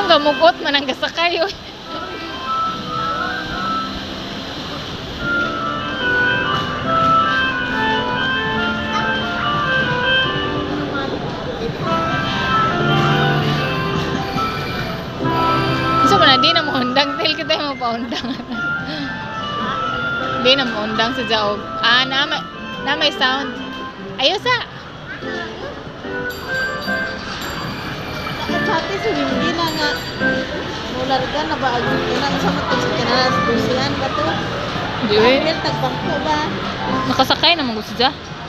ba mugot man ang gasakay oy. So man di na mo undang tel kita mo paundang. Di na mo undang sa jaog. Ah na may sound. Ayos ah. Pati sa hindi na nga mularga na ba agad na sa matong sa kinalas tusihan ba to? Di eh. Tagbangko ba? Nakasakay na mo gusto dyan.